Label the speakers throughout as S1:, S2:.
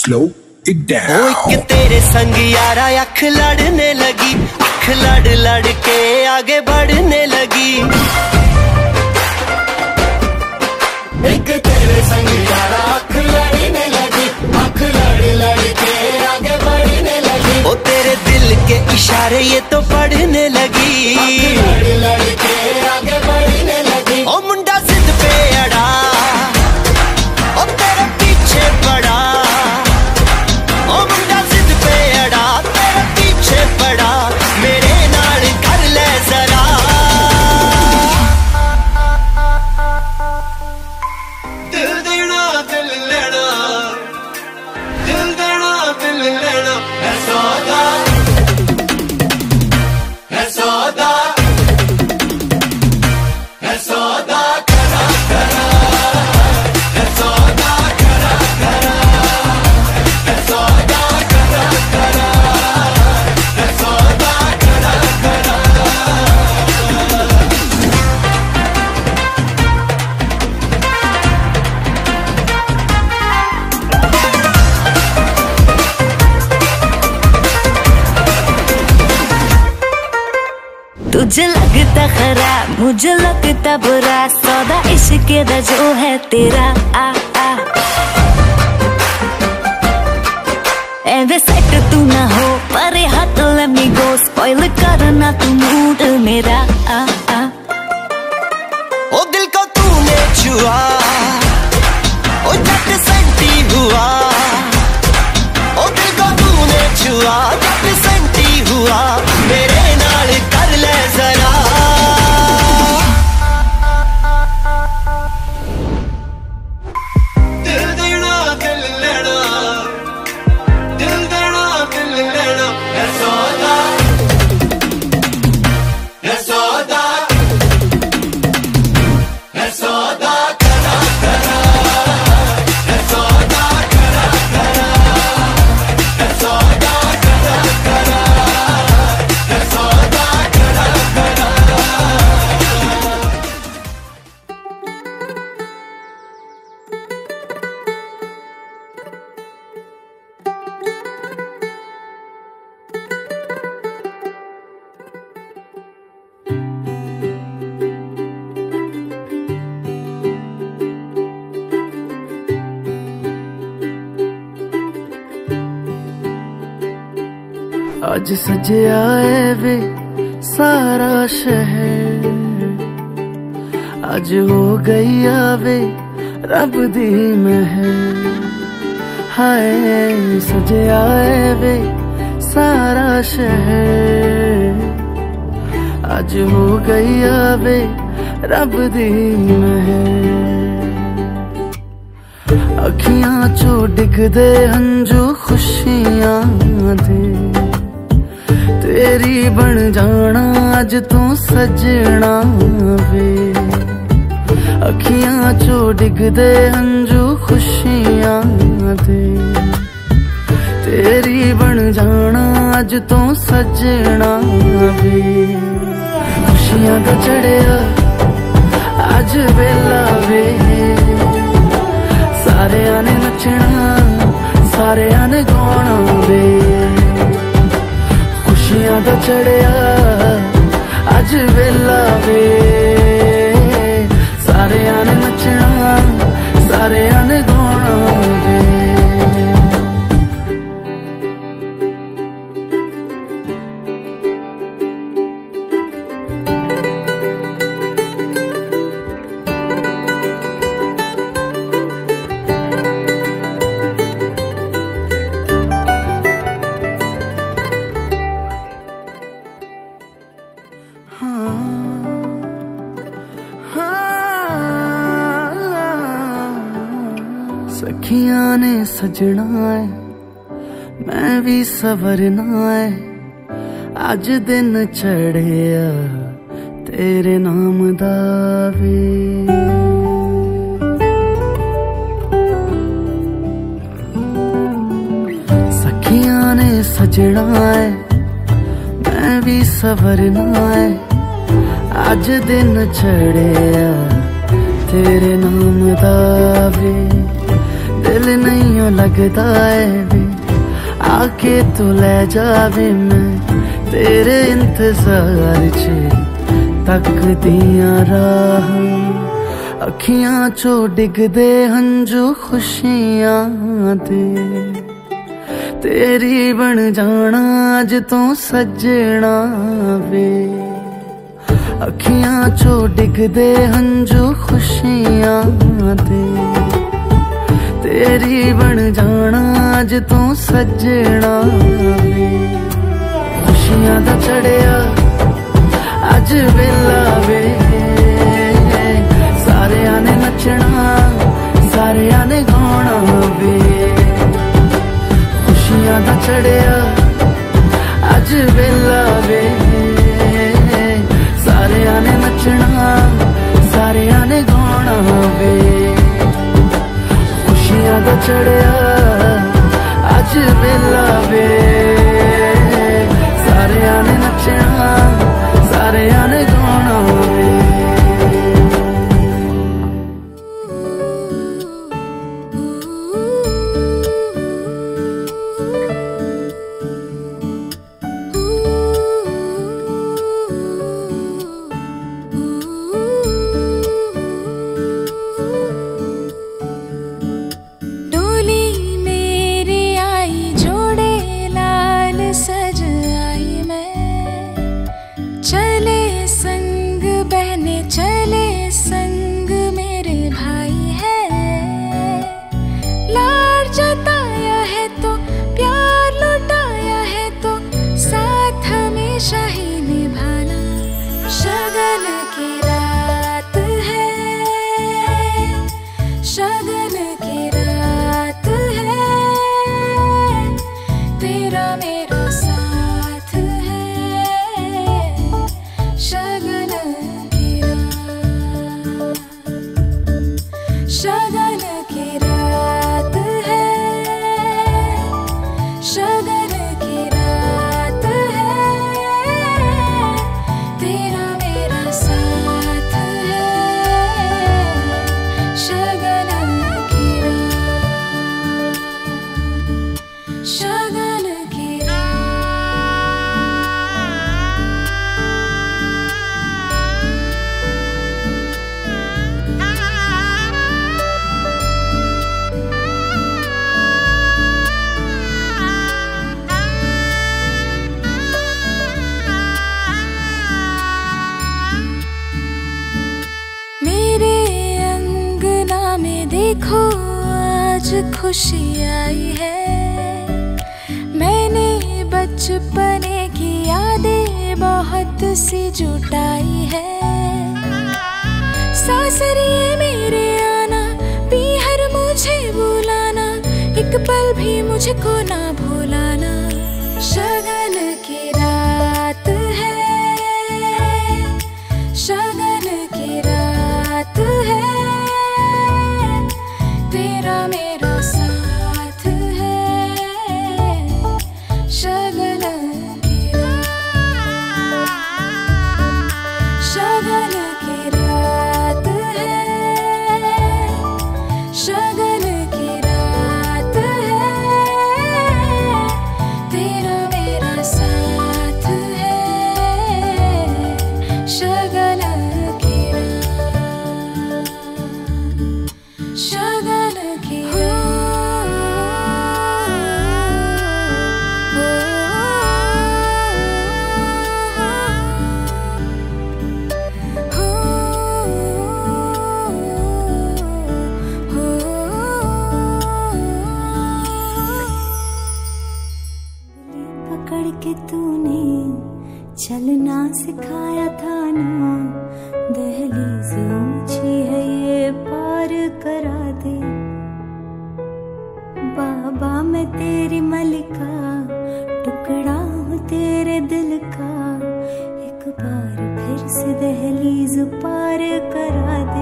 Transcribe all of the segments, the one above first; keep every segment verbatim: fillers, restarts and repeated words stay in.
S1: slow it down.
S2: ओ एक तेरे संग यारा अख लड़ने लगी, अख लड़ लड़ के आगे बढ़ने लगी।
S3: एक तेरे संग यारा अख लड़ने लगी, अख लड़ लड़ के आगे बढ़ने लगी।
S2: ओ तेरे दिल के इशारे ये तो पढ़ने लगी,
S3: अख लड़ लड़ के आगे बढ़ने लगी।
S2: ओ मुंडा जिद पे अड़ा, ओ तेरे पीछे पड़ा। ओ मुंडा जिद पे अड़ा, तेरे पीछे पड़ा। मेरे नाल कर ले जरा, दिल देना दिल लेना, दिल देना दिल लेना। है सौदा, है सौदा, है सौदा करा करा, है सौदा करा करा, है सौदा करा करा, है सौदा करा करा।
S4: तुझे लगता खराब, मुझे लगता बुरा, सौदा इश्क दा जो है तेरा। आ आ एवे सेट तू ना हो, परे हट let me go, स्पॉइल करना तू मूड मेरा। आ आ
S2: ओ दिल को तूने छुआ, ओ झट सेंटी हुआ। ओ दिल को तूने छुआ, झट सेंटी हुआ। मेरे नाल कर ले जरा, दिल देना दिल लेना, दिल देना दिल लेना। है सौदा, है सौदा, है सौदा करा करा, है सौदा करा करा, है सौदा करा करा, है सौदा करा करा।
S5: आज सजया है वे सारा शहर, आज हो गई आवे रब दी महर। हाय सजया है वे सारा शहर, आज हो गई आवे रब दी महर। अखियां चो डिगदे हंजू खुशियां दे, तेरी बन जाना अज तू सजना वे। अखियां चो डिगदे हंजू खुशियां दे, तेरी बन जाना अज तू सजना वे। खुशियां दा चढ़िया अज वेला वे, सारेयां ने नचना सारेयां ने गाना वे। खुशियां दा चढ़िया अज वेला वे, सारेयां ने नचना सारेयां ने गाना वे। सखियां ने सजना है, मैं भी सवरना है। अज दिन चढ़िया तेरे नाम दा वे। सखियां ने सजना है, मैं भी सवरना है। अज दिन चढ़िया तेरे नाम दा वे। दिल नहीं लगता है वे आके तू ले जावे मैं तेरे इंतजार च तक दिया राह अखियां चो डिगदे हंजू खुशियां दे तेरी बन जाना अज तो सजना वे अखियां चो डिगदे हंजू खुशियां दे तेरी बन जाना अज तो सजना वे खुशियां दा चढ़िया अज वेला वे सारे ने नचना सारे ने गाना वे खुशियां दा चढ़िया अज वेला वे सारे ने नचना सारे ने गाना वे खुशियां दा चढ़िया अज वेला वे सारे ने नचना सारे ने गाना वे
S4: देखो आज खुशी आई है मैंने बचपने की यादें बहुत सी जुटाई है सासरिए मेरे आना पीहर मुझे बुलाना एक पल भी मुझको ना भुलाना शगन की रात है शगन की रात है तेरा मेरा साथ है शगन की रात शगन की रात है शगन की रात है तेरा मेरा साथ है शगन की रात शगन की पकड़ के तूने चलना सिखाया था ना दहलीज ऊंची है ये पार करा दे बाबा मैं तेरी मलिका टुकड़ा हूँ तेरे दिल का एक बार फिर से दहलीज पार करा दे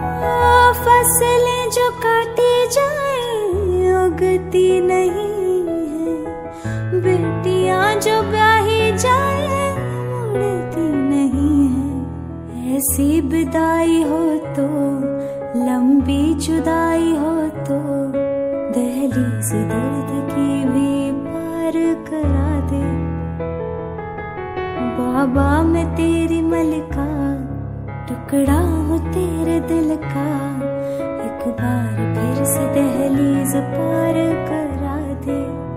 S4: फसलें जो काटी जाए उगती नहीं है बेटियां जो ब्याही जाए उड़ती नहीं है ऐसी विदाई हो तो लंबी जुदाई हो तो दहलीज दर्द की भी पार करा दे। बाबा मैं तेरी मलिका, टुकड़ा हूँ तेरे दिल का, एक बार फिर से दहलीज पार करा दे।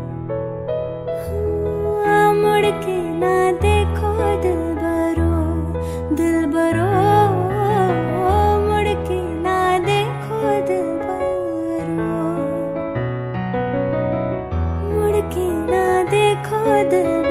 S4: हाँ, मुड़ के ना देखो दिलबरो, दिलबरो, मुड़ के ना देखो दिलबरो, मुड़ के ना देखो दिल